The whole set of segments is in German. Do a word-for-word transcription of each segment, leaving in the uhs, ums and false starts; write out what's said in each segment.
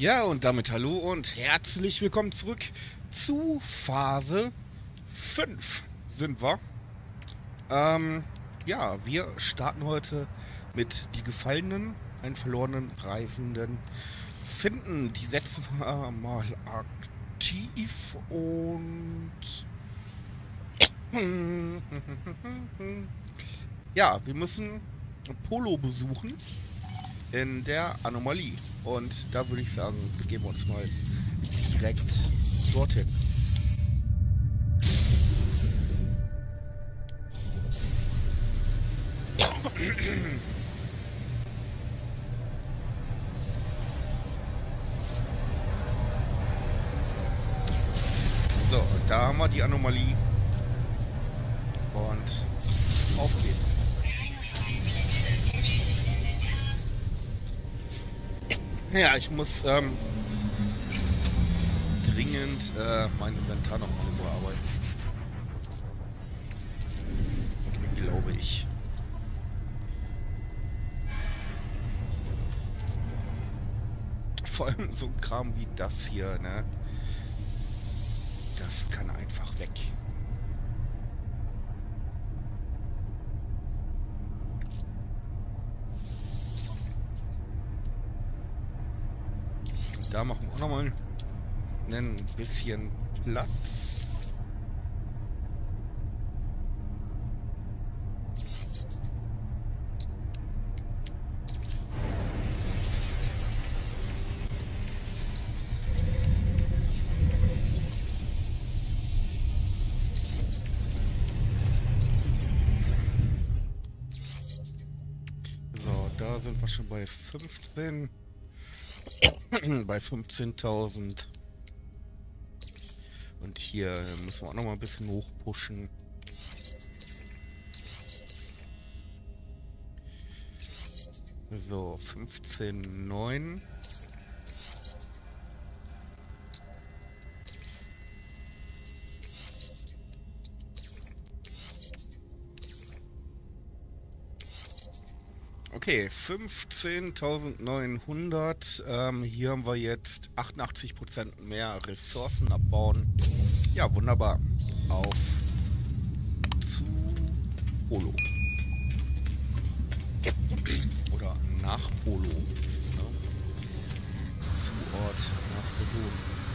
Ja, und damit hallo und herzlich willkommen zurück zu Phase fünf sind wir. Ähm, ja, wir starten heute mit Die Gefallenen, einen verlorenen Reisenden finden. Die setzen wir mal aktiv und... Ja, wir müssen Polo besuchen in der Anomalie. Und da würde ich sagen, begeben wir uns mal direkt dorthin. So, da haben wir die Anomalie. Und auf geht's. Ja, ich muss ähm, dringend äh, mein Inventar noch mal überarbeiten. Glaube ich. Vor allem so ein Kram wie das hier, ne? Das kann einfach weg. Da machen wir auch nochmal ein bisschen Platz. So, da sind wir schon bei fünfzehn. Bei fünfzehntausend. Und hier müssen wir auch noch mal ein bisschen hochpushen. So, fünfzehn Komma neun. Okay, fünfzehntausendneunhundert. Ähm, hier haben wir jetzt achtundachtzig Prozent mehr Ressourcen abbauen. Ja, wunderbar. Auf zu Polo. Oder nach Polo ist es, ne? Zu Ort, nach Person.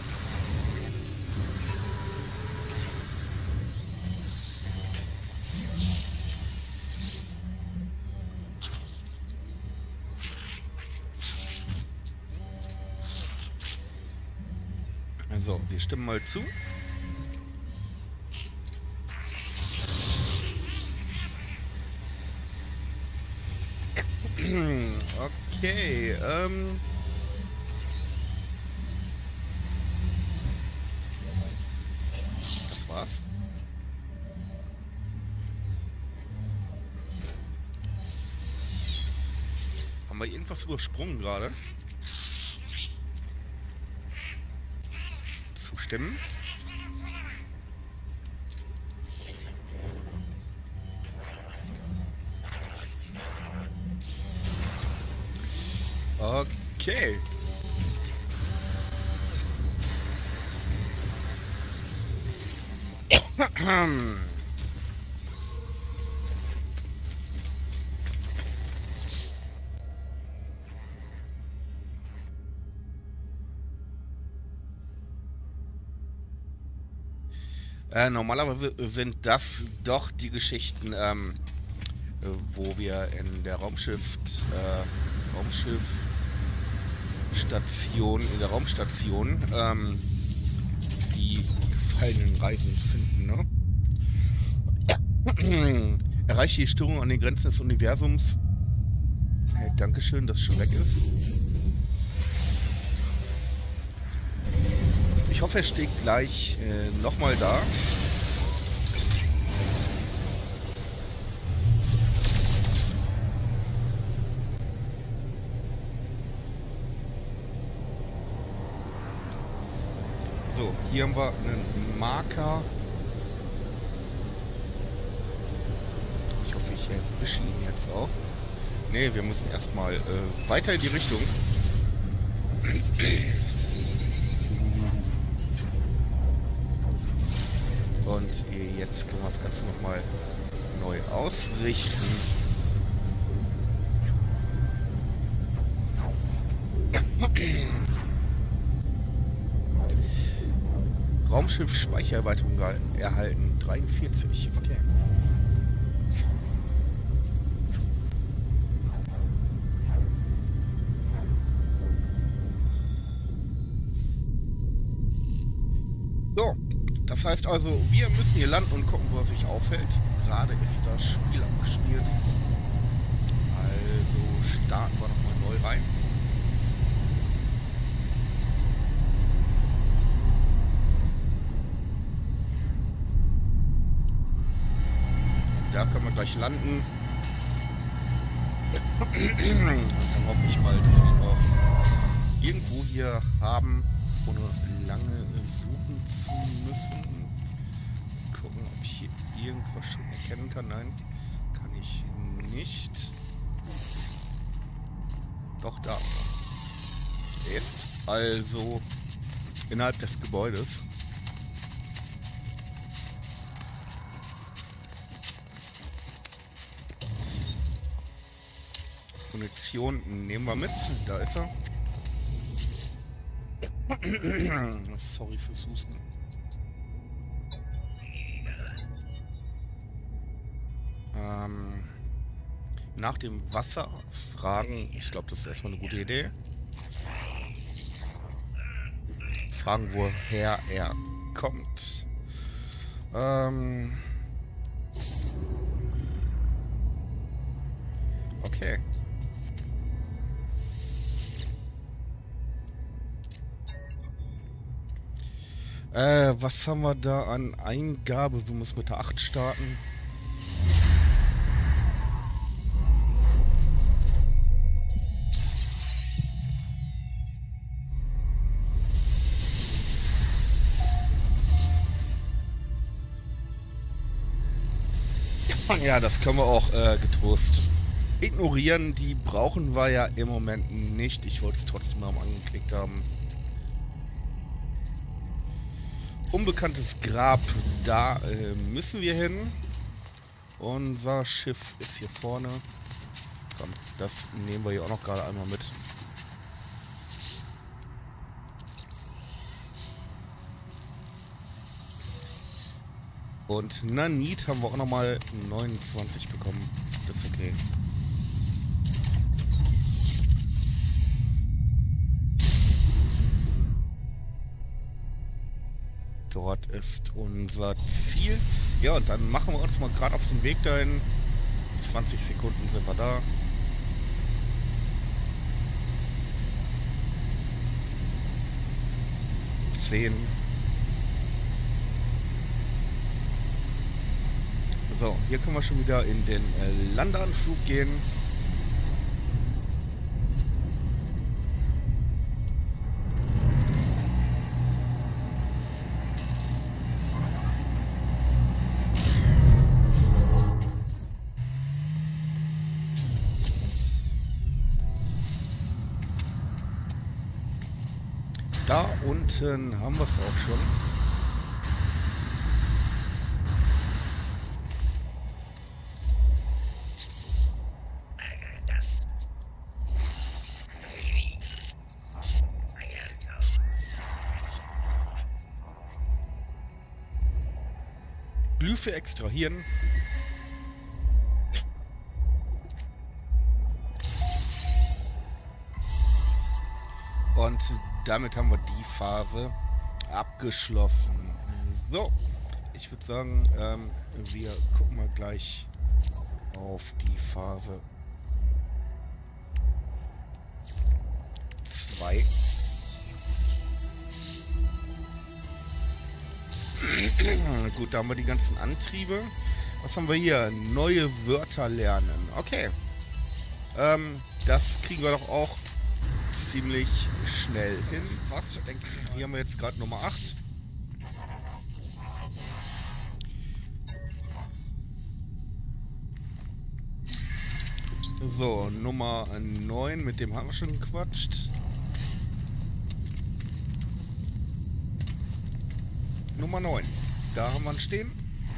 Also, wir stimmen mal zu. Okay, ähm... das war's. Haben wir irgendwas übersprungen gerade? Zustimmen. Okay. Äh, normalerweise sind das doch die Geschichten, ähm, wo wir in der Raumschiff, äh, Raumschiffstation, in der Raumstation, ähm, die gefallenen Reisenden finden, ne? Erreiche die Störung an den Grenzen des Universums. Hey, Dankeschön, dass es schon weg ist. Ich hoffe, er steht gleich äh, nochmal da. So, hier haben wir einen Marker. Ich hoffe, ich erwische ihn jetzt auch. Ne, wir müssen erstmal äh, weiter in die Richtung. Und jetzt können wir das Ganze nochmal neu ausrichten. Raumschiff Speichererweiterung erhalten. dreiundvierzig. Okay. So, das heißt also, wir müssen hier landen und gucken, wo er sich aufhält. Gerade ist das Spiel abgespielt. Also starten wir nochmal neu rein. Da können wir gleich landen. Und dann hoffe ich mal, dass wir auch irgendwo hier haben, ohne lange suchen zu müssen. Gucken, ob ich hier irgendwas schon erkennen kann. Nein, kann ich nicht. Doch, da. Er ist also innerhalb des Gebäudes. Munition nehmen wir mit. Da ist er. Sorry fürs Husten. Ähm, nach dem Wasser fragen. Ich glaube, das ist erstmal eine gute Idee. Fragen, woher er kommt. Ähm, okay. Äh, was haben wir da an Eingabe? Wir müssen mit der acht starten. Ja, das können wir auch äh, getrost ignorieren. Die brauchen wir ja im Moment nicht. Ich wollte es trotzdem mal angeklickt haben. Unbekanntes Grab, da äh, müssen wir hin. Unser Schiff ist hier vorne. Komm, das nehmen wir hier auch noch gerade einmal mit. Und Nanit haben wir auch nochmal neunundzwanzig bekommen. Das ist okay. Dort ist unser Ziel. Ja, und dann machen wir uns mal gerade auf den Weg dahin. In zwanzig Sekunden sind wir da. zehn. So, hier können wir schon wieder in den äh, Landeanflug gehen. Da unten haben wir es auch schon. Glyphe extrahieren. Und damit haben wir die Phase abgeschlossen. So, ich würde sagen, ähm, wir gucken mal gleich auf die Phase zwei. Gut, da haben wir die ganzen Antriebe. Was haben wir hier? Neue Wörter lernen. Okay. Ähm, das kriegen wir doch auch ziemlich schnell hin. Fast, denke ich. Hier haben wir jetzt gerade Nummer acht. So, Nummer neun, mit dem haben wir schon gequatscht. Nummer neun. Da haben wir ihn stehen.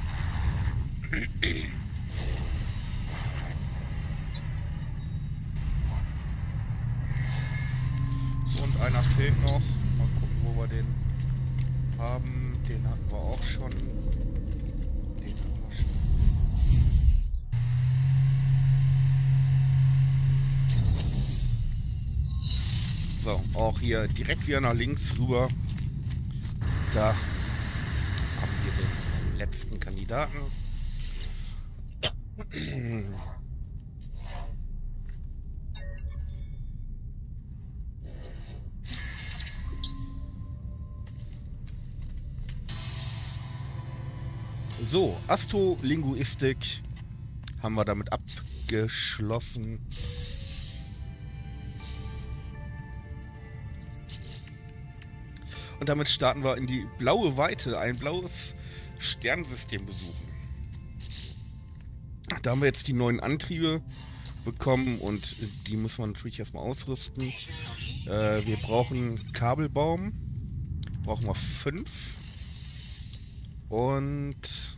So, und einer fehlt noch. Mal gucken, wo wir den haben. Den hatten wir auch schon. Den haben wir schon. So, auch hier direkt wieder nach links rüber. Da haben wir den letzten Kandidaten. So, Astrolinguistik haben wir damit abgeschlossen. Und damit starten wir in die blaue Weite, ein blaues Sternensystem besuchen. Da haben wir jetzt die neuen Antriebe bekommen und die müssen wir natürlich erstmal ausrüsten. Äh, wir brauchen Kabelbaum, brauchen wir fünf und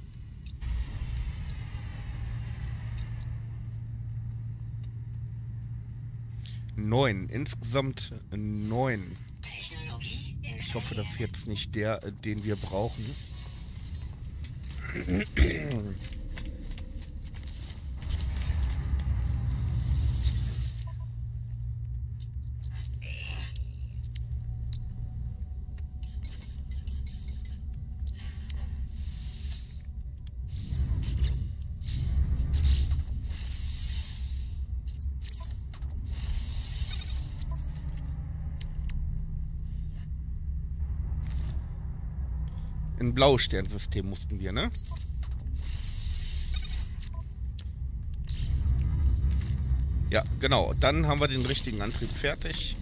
neun, insgesamt neun. Ich hoffe, das ist jetzt nicht der, den wir brauchen. Ein blaues Sternsystem mussten wir, ne? Ja, genau. Dann haben wir den richtigen Antrieb fertig.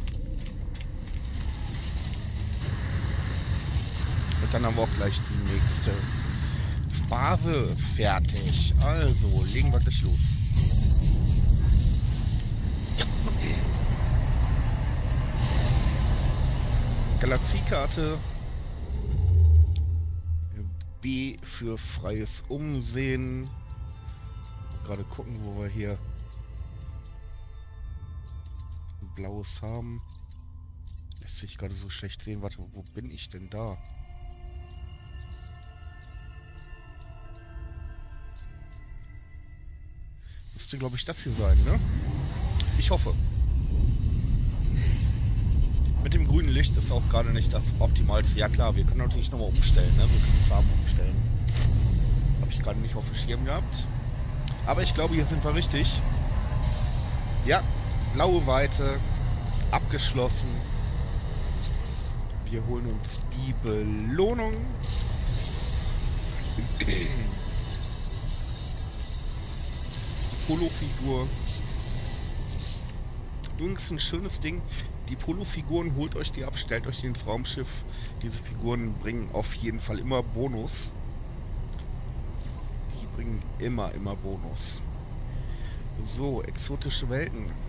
Und dann haben wir auch gleich die nächste Phase fertig. Also, legen wir gleich los. Galaxiekarte. B für freies Umsehen. Gerade gucken, wo wir hier ein blaues haben. Lässt sich gerade so schlecht sehen. Warte, wo bin ich denn da? Müsste, glaube ich, das hier sein, ne? Ich hoffe. Mit dem grünen Licht ist auch gerade nicht das Optimalste. Ja klar, wir können natürlich nochmal umstellen, ne? Wir können die Farben umstellen. Habe ich gerade nicht auf dem Schirm gehabt. Aber ich glaube, hier sind wir richtig. Ja, blaue Weite, abgeschlossen. Wir holen uns die Belohnung. Die Polo-Figur. Übrigens ein schönes Ding. Die Polo-Figuren, holt euch die ab, stellt euch die ins Raumschiff. Diese Figuren bringen auf jeden Fall immer Bonus. Die bringen immer, immer Bonus. So, exotische Welten.